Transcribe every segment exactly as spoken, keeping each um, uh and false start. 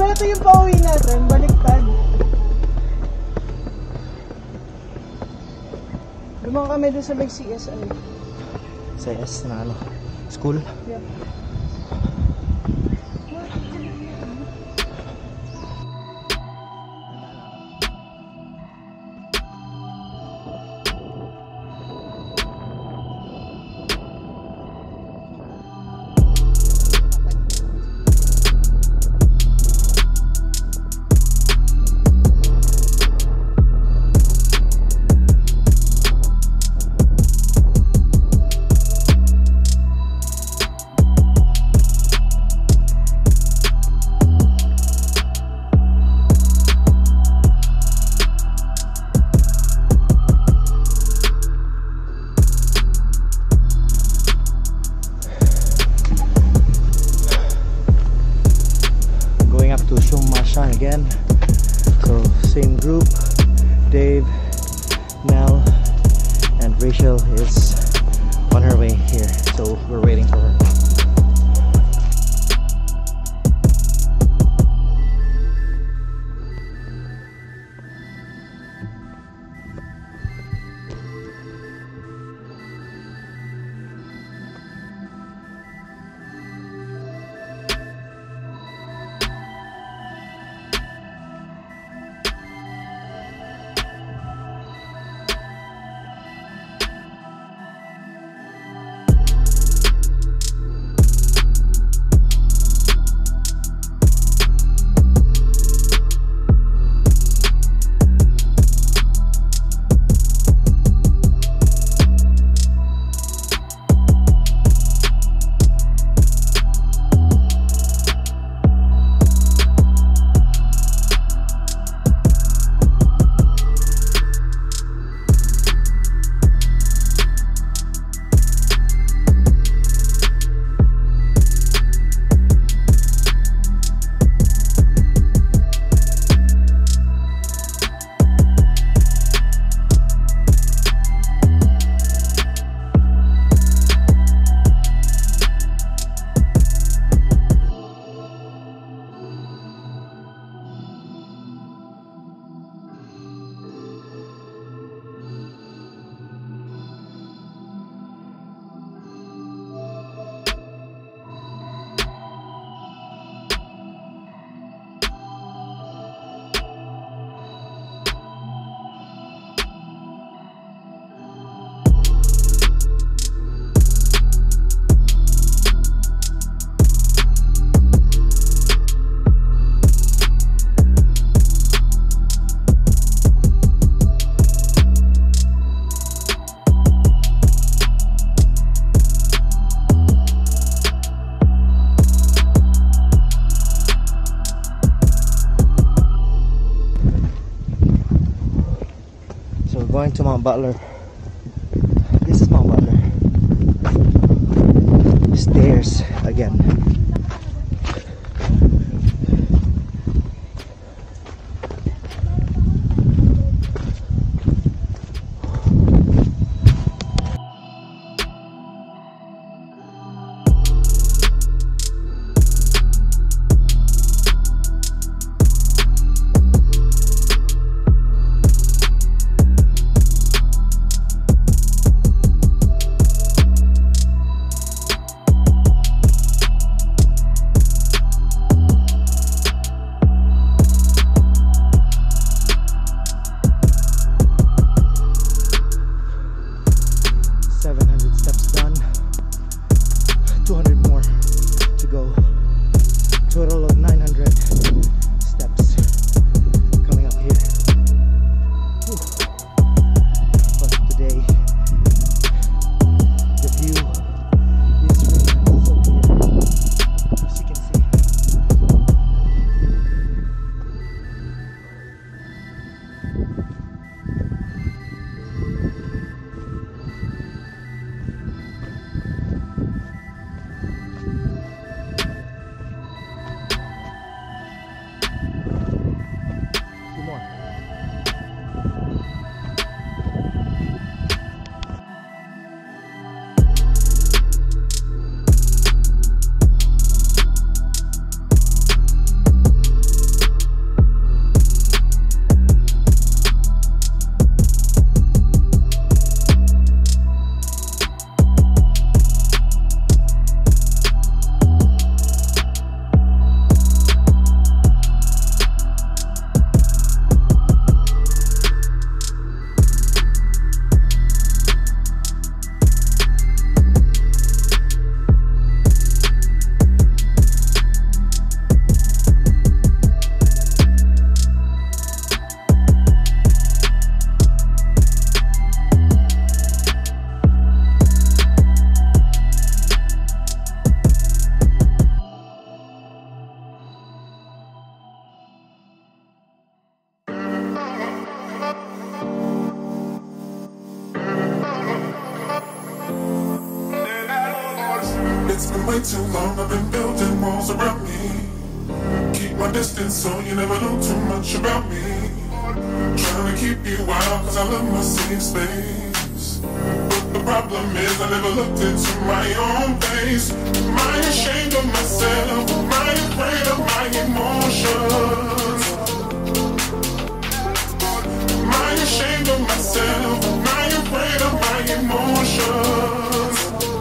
ba ito yung pauwi natin? Baliktad. Dumang kami doon sa may C S I. C S na ano? School? Yeah. Again, so same group. Dave, Nell, and Rachel is on her way here, so we're waiting for her. Going to Mount Butler. This is Mount Butler. Stairs again. way too long, I've been building walls around me. Keep my distance so you never know too much about me. Trying to keep you out cause I love my safe space. But the problem is I never looked into my own face. Am I ashamed of myself? Am I afraid of my emotions? Am I ashamed of myself? Am I afraid of my emotions?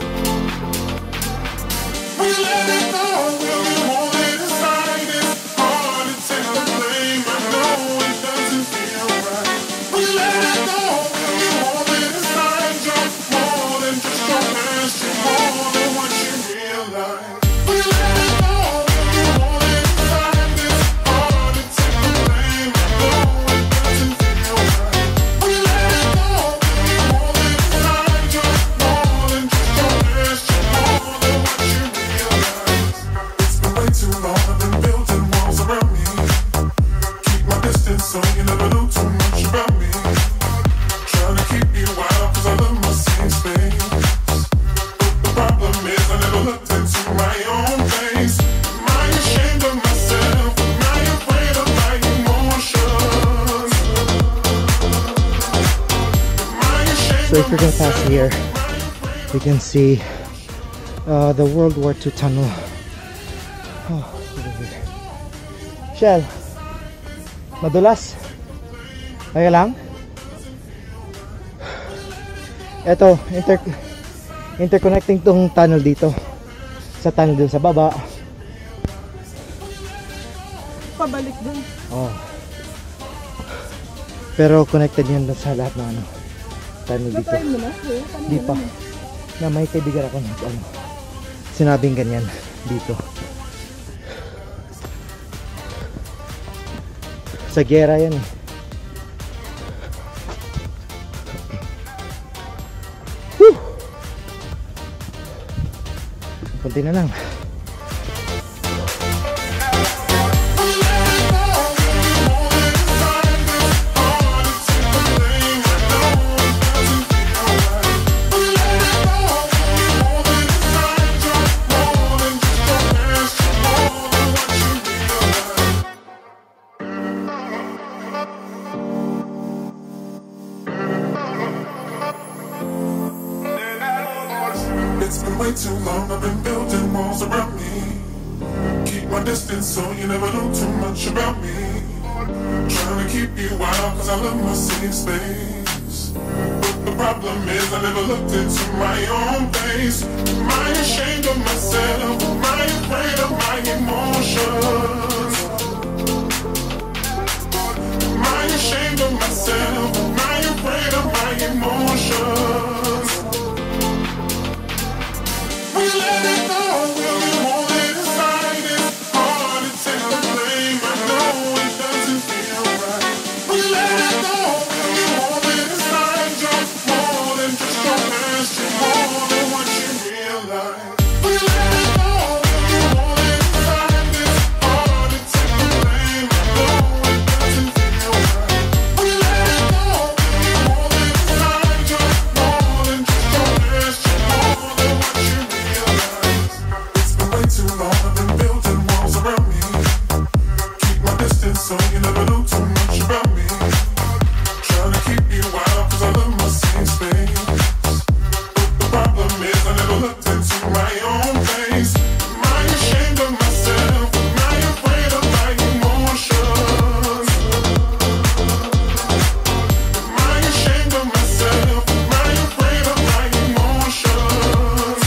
We let it go, will you hold it aside? It's hard to take the blame, I know it doesn't feel right. We let it go, will you hold it aside? You're more than just your past, you're more than what you realize. We let it go, will you hold it aside? It's hard to take the blame, I know it doesn't feel right. We let it go, will you hold it aside? You're more than just your past, you're more than what you realize. It's been way too long, I've been building walls around me. Keep my distance so you never know too much about me. Trying to keep you out cause I love my safe space. But the problem is I never looked into my own face. Am I ashamed of myself? Am I afraid of my emotions? Am I ashamed So if of you're gonna pass myself? here, you can see uh, the World War Two tunnel. Oh, over here. Shell, madulas. Kaya lang? Ito, inter interconnecting tong tunnel dito sa tunnel dun sa baba. Pabalik dun. Oh. Pero connected yan dun sa lahat ng ano, tunnel dito. Na-try mo na? Eh, paano Di mo pa. naman? Na may kaibigan ako ng ano, sinabing ganyan dito. Sa gera yan eh. Whew! Kunti na lang. It's been way too long, I've been building walls around me. Keep my distance so you never know too much about me. Trying to keep you out cause I love my safe space. But the problem is I never looked into my own face. Am I ashamed of myself? Am I afraid of my emotions? Am I ashamed of myself? Am I afraid of my emotions? We let it go, will you hold it aside? It's hard to take the blame, I know it doesn't feel right. We let it go, will you hold it aside? You're more than just your past, you're more than what you realize. We let it go, will you hold it aside? It's hard to take the blame, I know it doesn't feel right. We let it go, will you hold it aside? You're more than just your past, you're more than what you realize. It's been way too long, I've been building walls around me. Keep my distance so you never know too much about me. Trying to keep you out cause I love my safe space. But the problem is I never looked into my own face. Am I ashamed of myself? Am I afraid of my emotions? Am I ashamed of myself? Am I afraid of my emotions?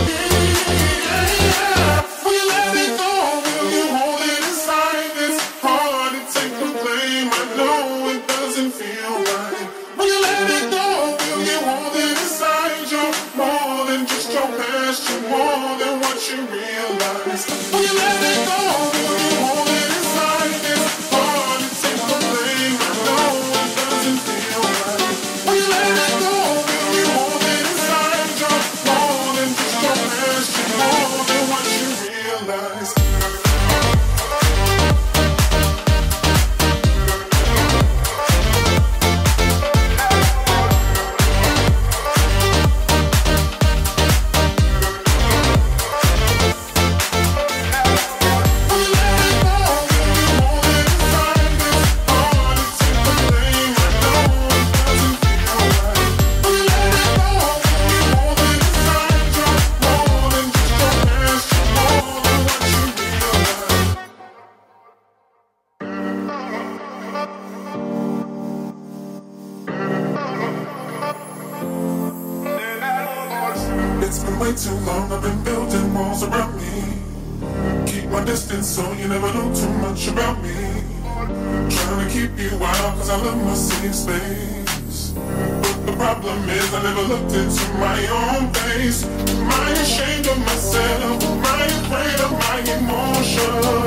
We let it go, will you hold it aside? It's hard to take the blame, I know it doesn't feel right. We let it go, will you hold it aside? You're more than just your past, you're more than what you realize. We let it go, will you hold it aside? It's hard to take the blame, I know it doesn't feel right. We let it go, will you hold it aside? You're more than just your past, you're more than what you realize. way too long. I've been building walls around me. Keep my distance so you never know too much about me. Trying to keep you out cause I love my safe space. But the problem is I never looked into my own face. Am I ashamed of myself? Am I afraid of my emotions?